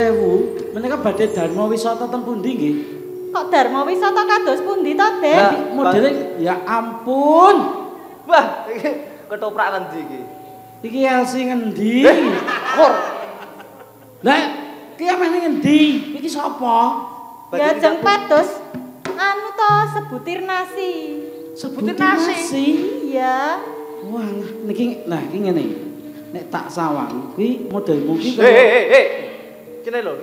Sewu, menika badhe dharma wisata ten pundi nggih? Kok dharma wisata kados pundi to, Den? Modele ya ampun. Wah, iki ketoprak ngendi iki? Iki Elsi ngendi? Mur. Lah, ki amene ngendi? Iki sapa? Ya jeng pados anu to sebutir nasi. Sebutir nasi. Iya. Wah, niki nah iki ngene. Nek tak sawang kuwi modelmu ki Kene lho.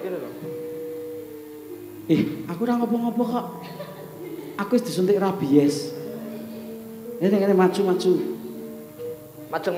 Aku ora ngopo-ngopo kok. Aku wis disuntik rabies. Ngene maju. Majeng.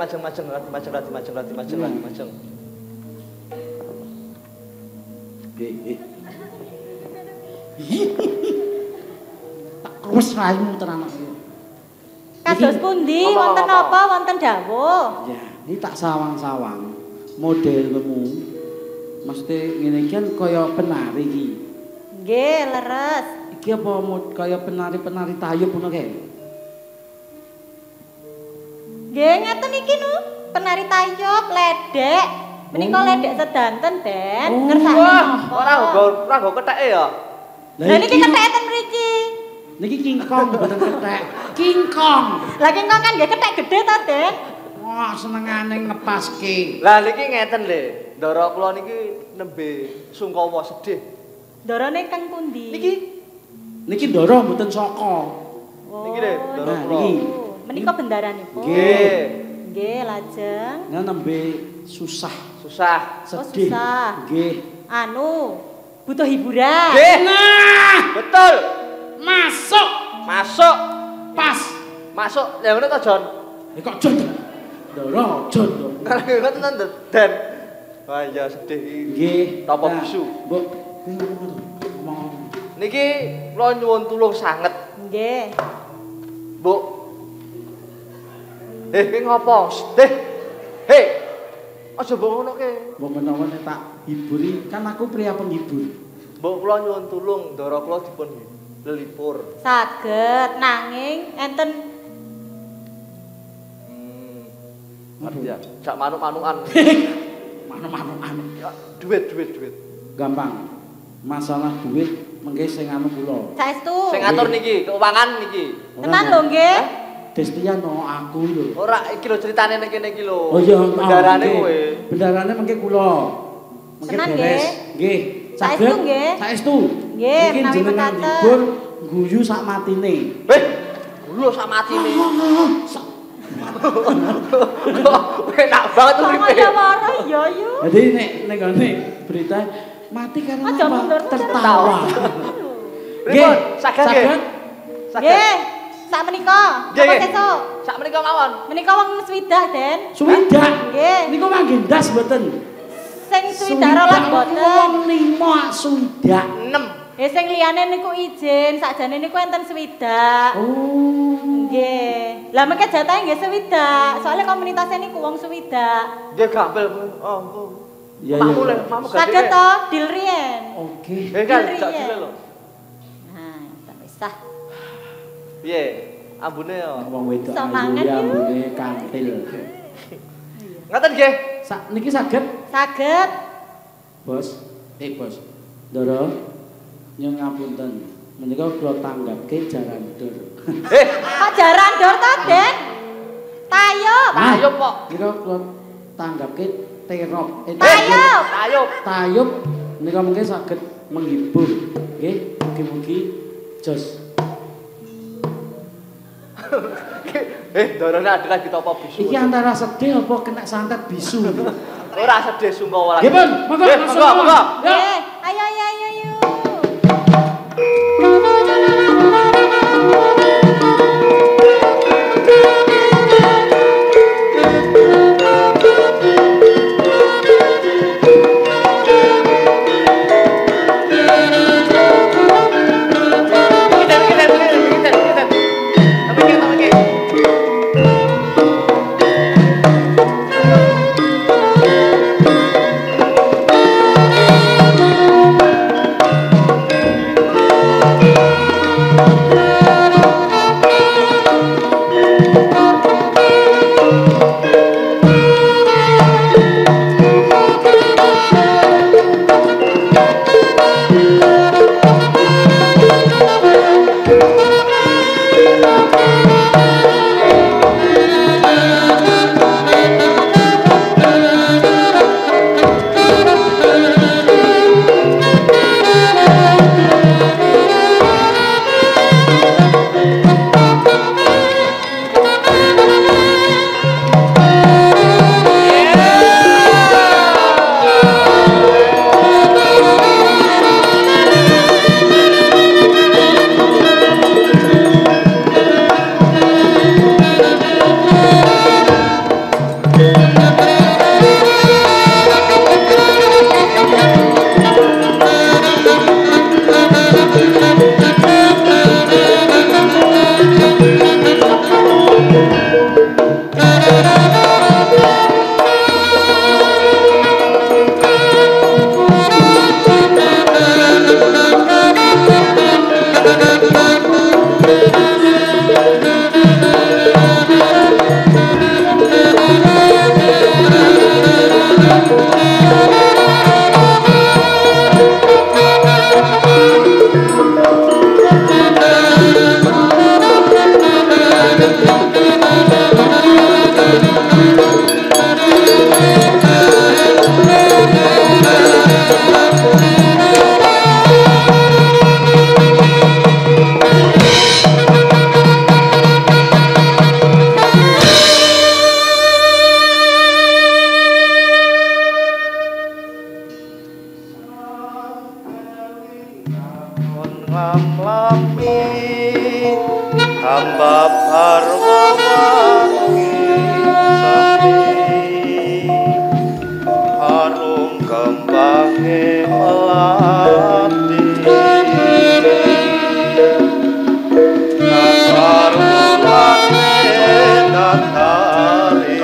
Tak krus raimu tenan aku. Kados pundi wonten apa wonten dawuh? Ya, ini tak sawang-sawang modelmu. Maksudnya ngene iki kan kaya penari iki. Nggih, leres. Iki apa kaya penari-penari tayub ngono kae? Nggih, ngeten iki nu, penari tayub, ledek. Menika ledek sedanten, Den. Ngersani Wah, ora nggo ketheke ya. Lah niki ketheke ten mriki. Niki King Kong mboten kethek. King Kong. Lah King Kong kan nggih kethek gedhe to, Den. Wah, senengane ngepaske. Lah niki ngeten lho. Ndara kula niki nembe sungkawa sedih. Ndarane kang pundi? Niki ndara mboten saka. Niki lho, ndara kula. Niki. Menika bendaranipun. Nggih. Nggih, lajeng. Nah nembe susah, sedih. Susah. Nggih. Anu, butuh hiburan. Nggih. Nah, Betul. masuk. Pas. Masuk. Ya ngono to, Jon. Kok Jon? Ndara Jon to. Ngoten to, Den. Wah, ya sedih iki. Nggih. Tapa Nah, bisu. Mbok ngomong. Niki kula nyuwun tulung sanget. Nggih. Mbok. Ki ngopo? Hei. Aja mbok ngono ke. Mbok menawa nek tak hiburi, kan aku pria penghibur. Mbok kula nyuwun tulung ndara kula dipun lelipur. Saged nanging enten Ngerti ya? Jak manuk-manukan. Manuk-manukan. Duit. Gampang. Masalah duit mengke sing anu kula. saestu. Sing ngatur niki, keuangan niki. Tenan lho nggih. Destian no aku lho. Ora iki lho critane ning kene iki lho. Oh iya, bendarane kowe. Bendarane mengke kula. Mengke Tenan, beres. Nggih. Saestu nggih. Saestu. Nggih, Niki menawi jenengan mekaten. libur guyu sak matine. Lho sak matine. Enak banget uripe. Sama waro iya yu. Jadi nek gone berita mati karena Aja apa? mundur Tertawa. Pripun? Saged nggih. Nggih. Sak menika. Apa sesuk? Sak menika mawon. Menika wong swidak, Den. Swidak. Nggih. Niku mangke ndas mboten. Sing swidak rolas mboten. Wong 5 swidak. 6. Sing liyane niku izin, sakjane niku enten swidak. Oh. Nggih. Lah mengke jatahe nggih swidak. Soale komunitasnya niku wong swidak. Nggih gampil. Oh. Iya Makmu iya. le, makmu Saged to, deal riyen. Oke. Kan jak dile lho. Nah, tak pisah. Piye? Ambune yo. Wong wedok Iso mangan ya yuk. mbune kantil. Ngaten nggih. Niki saged, Saged. Bos. Bos. Ndara nyuwun ngapunten. Menika kula tanggapke jarandor. Kok jaran dor to, Den? Tayub. Tayub kok. Nika kula tanggapke terop. Tayub. Tayub nika mungkin saged menghibur. Nggih, mugi-mugi jos. Dorone adalah kita apa bisu. Iki antara sedih apa kena santet bisu. Ora sedih sungkawa lagi. Nggih, Pun. Monggo. Monggo. Nggih, ayo yuk. Tapi ngamlami hamba parwangi sepi harum kembange melati nasarulane datari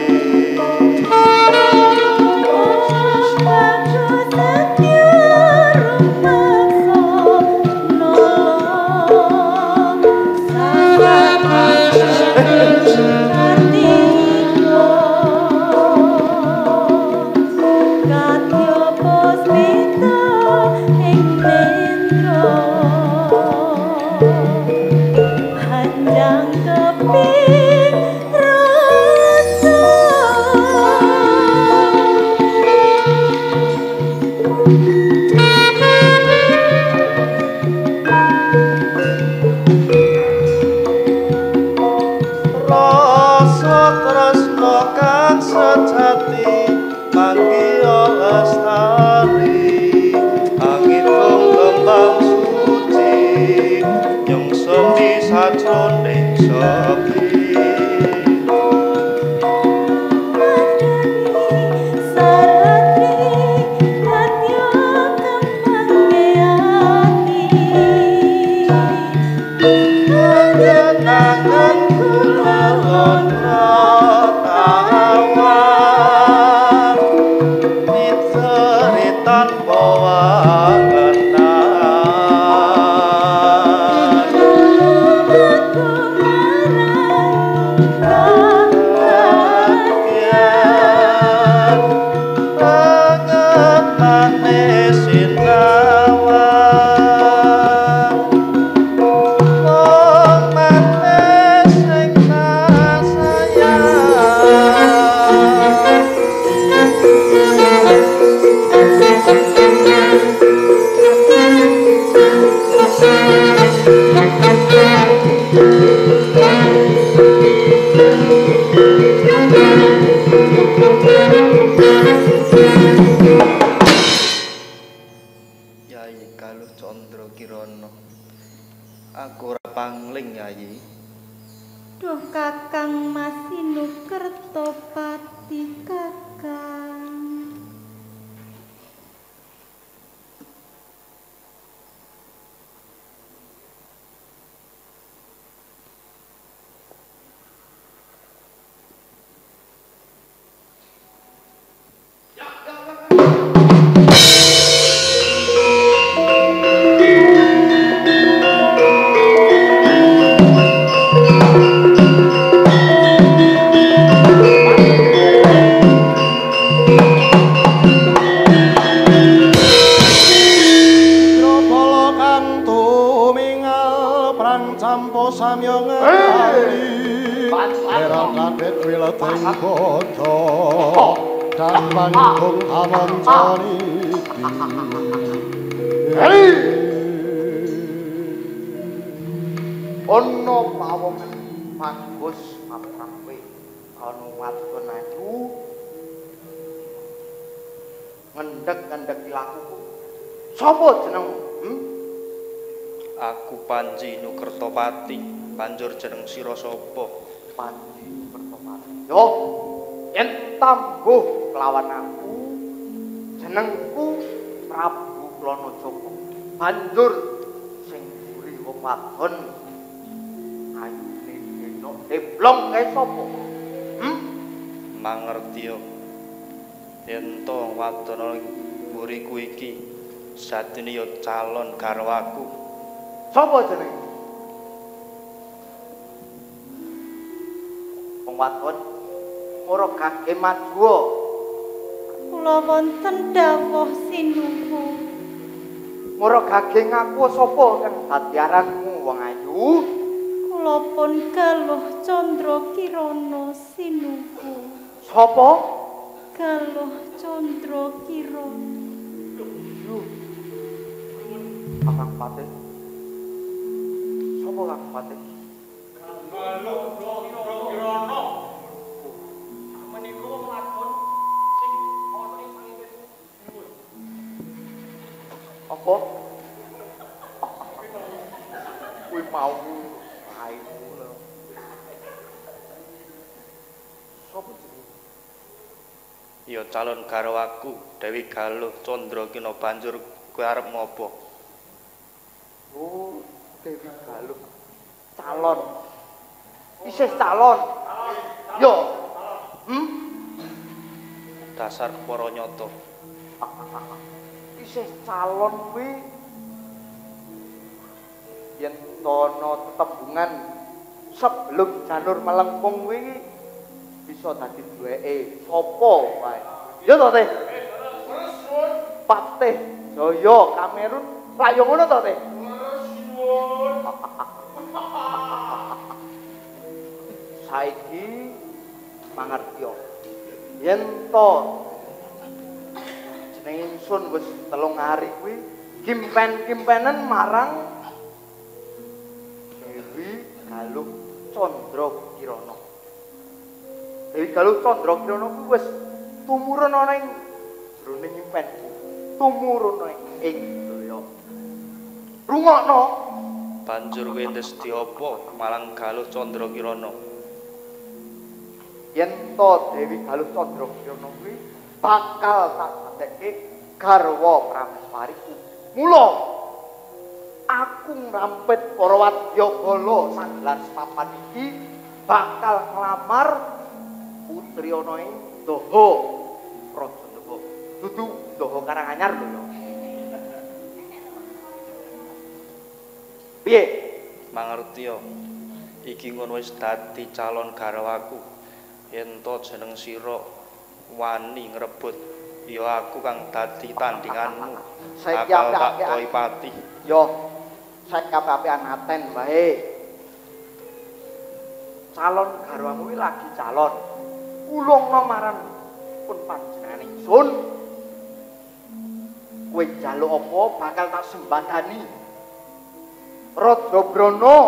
ono pawongan bagus matrape anu wadon ayu ngendhek-ngendhek dilakuku sapa jeneng aku Panji Nukertopati banjur jeneng sira sapa Panji Nukertopati yo yen tangguh kelawan aku jenengku Prabu Klonojoko banjur sing mburi wong wadon ayune enok deblong kae sapa mangerti yo yen to wadon mburiku iki satune yo calon garwaku sapa jenenge wong wadon ora kake madwa kula wonten dawuh sinuhu ora kake ngaku sapa kang dadi aranmu wong ayu kula pun Galuh Candra Kirana sinuhu sapa Galuh Candra Kirana Kakang Patih sapa Kakang Patih Galuh Candra Kirana menika wadon sing ana ing sangipe apa mau raimu lho. Sopo jenenge? Ya calon garwaku Dewi Galuh Candrakina banjur kowe arep ngopo? Oh, Dewi Galuh. Calon. Isih calon. Yo. Dasar para nyata. Isih calon kuwi yen tono tetembungan sebelum janur melengkung kuwi bisa dadi duweke sapa wae. Ya to, Teh? Pak Teh Jaya Kamerun lak yo ngono to, Teh? Saiki mangerti yen to jeneng ingsun wis 3 hari kuwi kimpen-kimpenen marang Dewi Galuh Candrakirana. Dewi Galuh Candrakirana kuwi wis tumurun ana ing jroning impenku. Tumurun ing daya. Rungokno. Banjur kowe ndesti apa marang Galuh Candrakirana? Yen to Dewi Galuh Candrakirana kuwi bakal tak dadekke garwa prameswariku. Mula aku ngrampit para wadyabala sanggelar papan iki bakal nglamar putri ana ing Ndaha Praja Ndaha. Dudu Ndaha Karanganyar lho ya. Piye? Mangerti ya. Iki ngono wis dadi calon garwaku. Yen to jeneng sira wani ngrebut, ya aku kang dadi tandinganmu. Saiki bakal tak apik-apik. koi pati. Yo, saiki apik-apikan aten wae. Calon garwamu kuwi lagi calon. Ulungna marang pun panjenengan ingsun. Kowe njaluk apa bakal tak sembadani. Rajabrana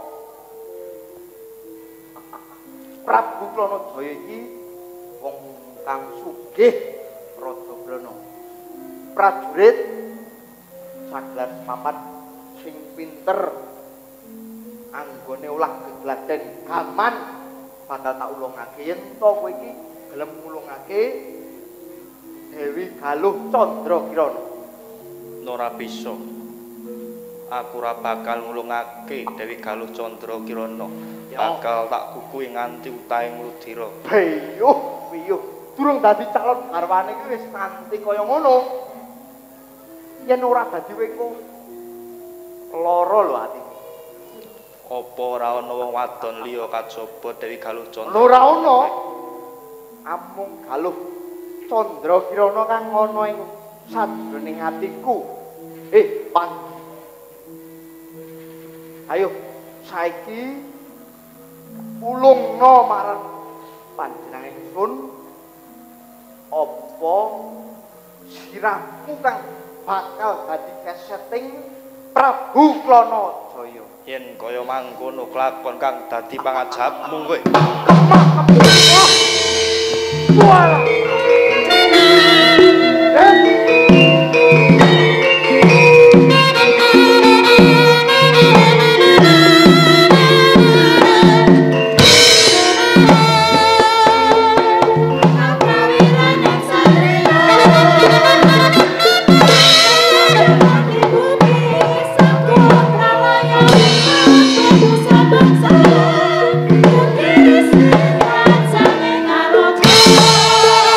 Prabu Klanajaya iki wong kang sugih Rajabrana. Prajurit saglar papat sing pinter anggone ulah gegladen gaman bakal tak ulungake yen to kowe iki gelem ngulungake Dewi Galuh Candrakirana. Ora bisa. Aku ora bakal ngulungake Dewi Galuh Candrakirana. Bakal tak kukui nganti utahe ngludira. Piyuh, durung dadi calon garwane iki wis nganti kaya ngono. Yen ora dadi weko lara lho atiku. Apa ora ana wong wadon liya kajaba Dewi Galuh Candrakirana? Ora ana. Amung Galuh Candrakirana kang ana ing sajroning atiku. Pan. Ayo saiki ulungna marang panjenengan ingsun apa sirahmu kang bakal dadi keseting Prabu Klanajaya. Yen kaya mangkono kelakon kang dadi pangajabmu kowe. Walah. Bangsa,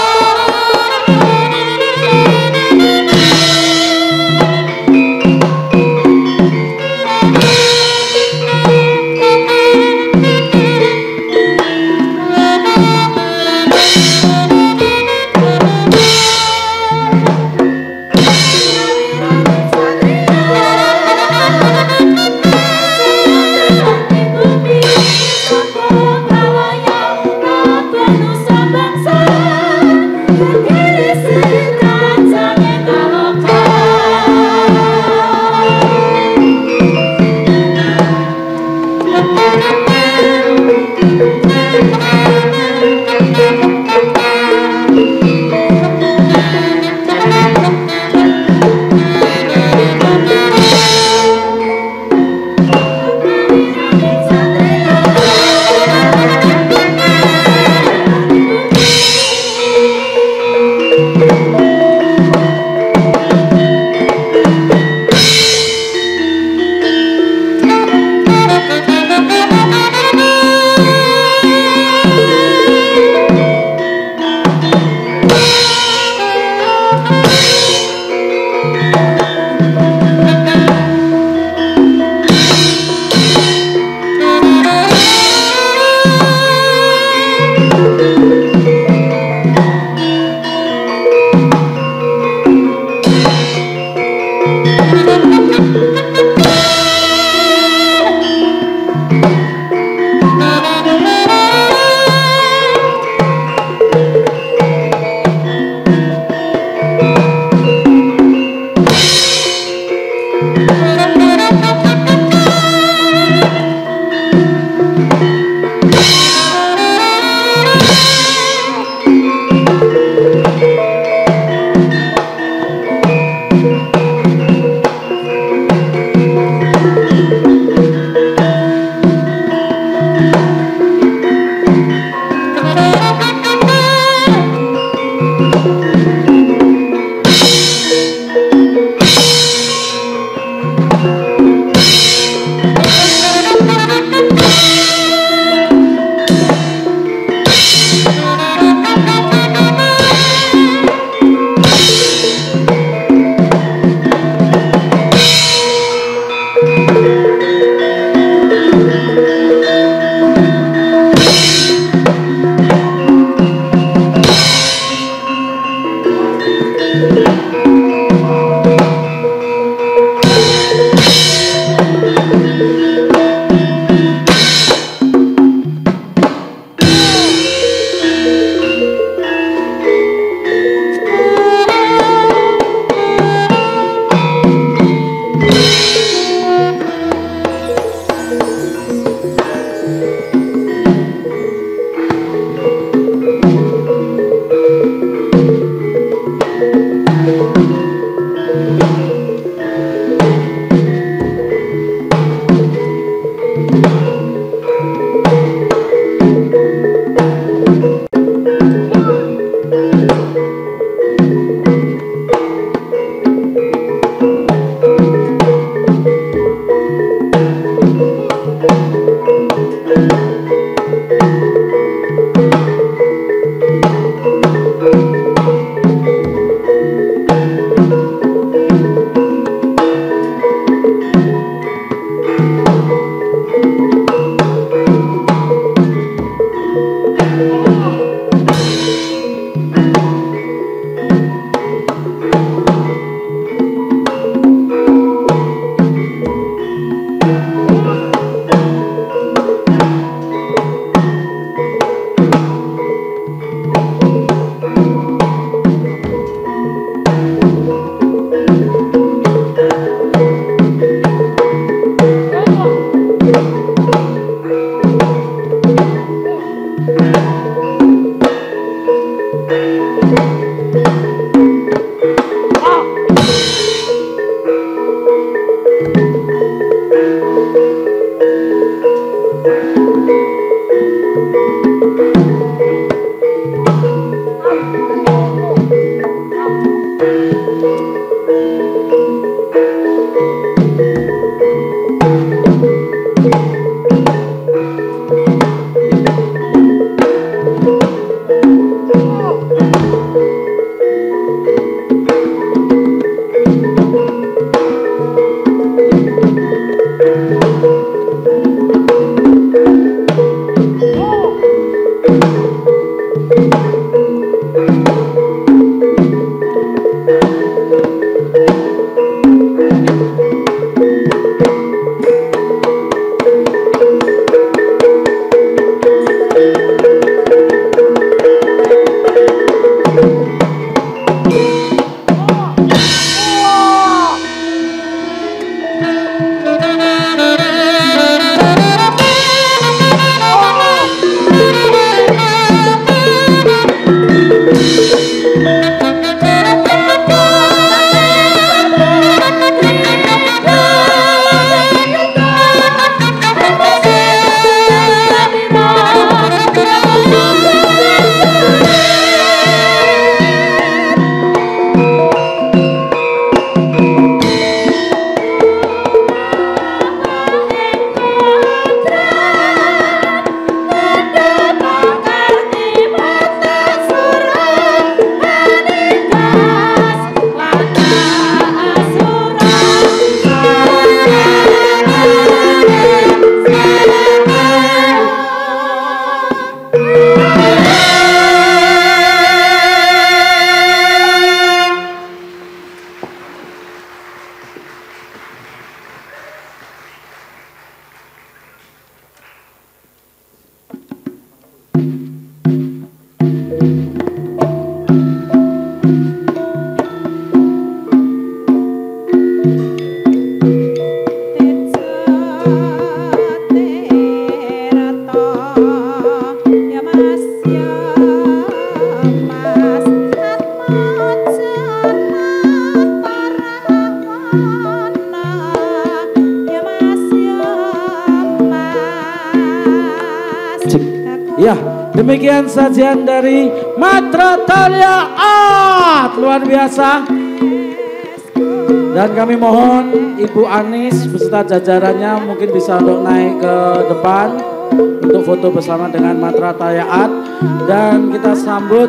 Ya, demikian sajian dari Matra Thalia Art, luar biasa. Dan kami mohon Ibu Anis beserta jajarannya mungkin bisa untuk naik ke depan untuk foto bersama dengan Matra Thalia Art. Dan kita sambut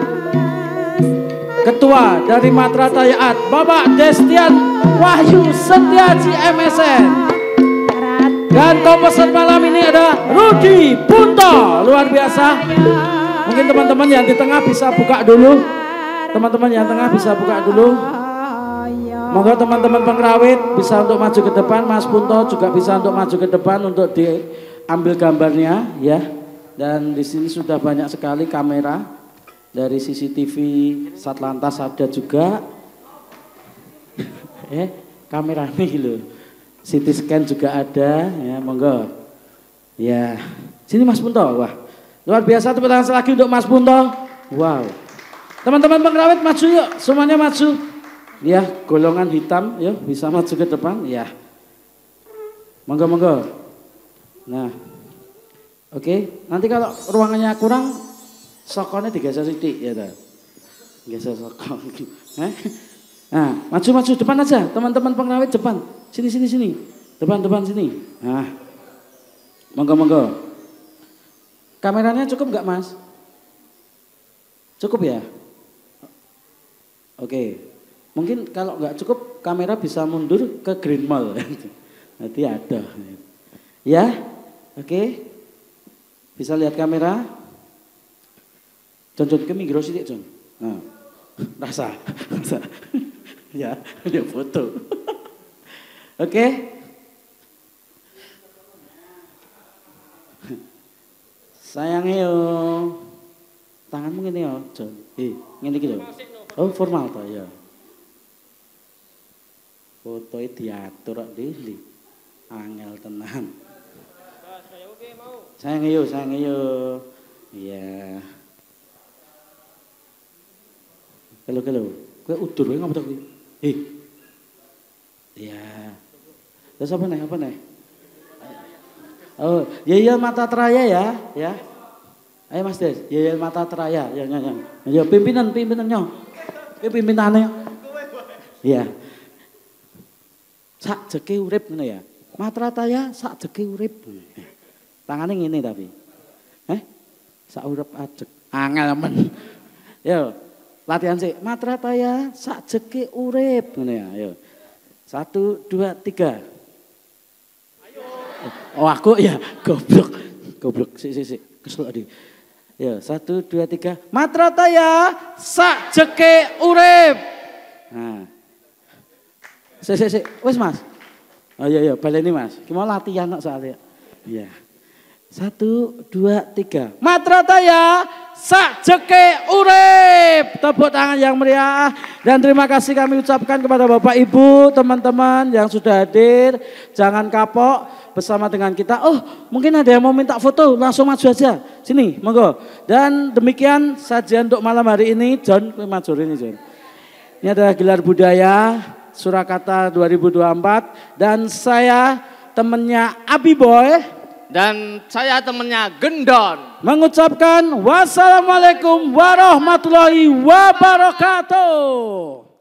Ketua dari Matra Thalia Art, Bapak Destian Wahyu Setiaji MSN. Dan komposer malam ini ada Rudi Punto, luar biasa. Mungkin teman-teman yang di tengah bisa buka dulu. Teman-teman yang tengah bisa buka dulu. Moga teman-teman pengrawit bisa untuk maju ke depan. Mas Punto juga bisa untuk maju ke depan untuk diambil gambarnya, ya. Dan di sini sudah banyak sekali kamera dari CCTV Satlantas ada juga. Kamera nih loh. CT scan juga ada, ya, monggo. Ya, sini Mas Punto, wah, luar biasa, tepuk tangan lagi untuk Mas Punto. Wow, teman-teman pengrawit maju yuk, semuanya maju. Ya, golongan hitam, yuk bisa maju ke depan, ya. Monggo, monggo. Nah, oke, nanti kalau ruangannya kurang, sokonnya digeser sedikit, ya, geser sokon. Nah, maju depan aja, teman-teman pengrawit depan. Sini. Depan sini. Nah. Monggo. Kameranya cukup enggak, Mas? Cukup ya? Oke. Mungkin kalau enggak cukup kamera bisa mundur ke Green Mall. Nanti ada. Ya? Oke. Bisa lihat kamera? Jon ke minggu sithik, Jon. Nah. Rasa. Ya, dia foto. Oke. Sayang yo. Tanganmu ngene yo, Jon. Ngene iki lho. Oh, formal to ya. Fotoe diatur kok Dili. Angel tenan. Sayang yo. Iya. Kelo. Kowe udur wae ngopo to kuwi? Ya. Terus apa nih? Oh, Yeyel Mata Traya ya. Ayo Mas Des, Yeyel Mata Traya. Ya. Ya pimpinannya. Pimpinannya. Iya. Sak jeke urip ngono ya. Matra Traya sak jeke urip. Tangane ngene tapi. Sak urip ajek. Angel men. Yo. Latihan sih, Matra Traya sak jeke urip ngono ya. Ayo. 1, 2, 3. Oh aku ya goblok. Si. Kesel tadi. Ya 1, 2, 3. Matra Traya sak jeke urip. Nah. Si. Wes Mas. Oh iya baleni Mas. Ki mau latihan kok soalnya. Iya. 1, 2, 3. Matra Traya sak jeke urip. Tepuk tangan yang meriah. Dan terima kasih kami ucapkan kepada Bapak Ibu, teman-teman yang sudah hadir. Jangan kapok bersama dengan kita. Oh, mungkin ada yang mau minta foto, langsung maju aja. Sini, monggo. Dan demikian sajian untuk malam hari ini. John, maju ini John. Ini adalah gelar budaya Surakarta 2024. Dan saya temennya Abi Boy. Dan saya temennya Gendon. Mengucapkan wassalamualaikum warahmatullahi wabarakatuh.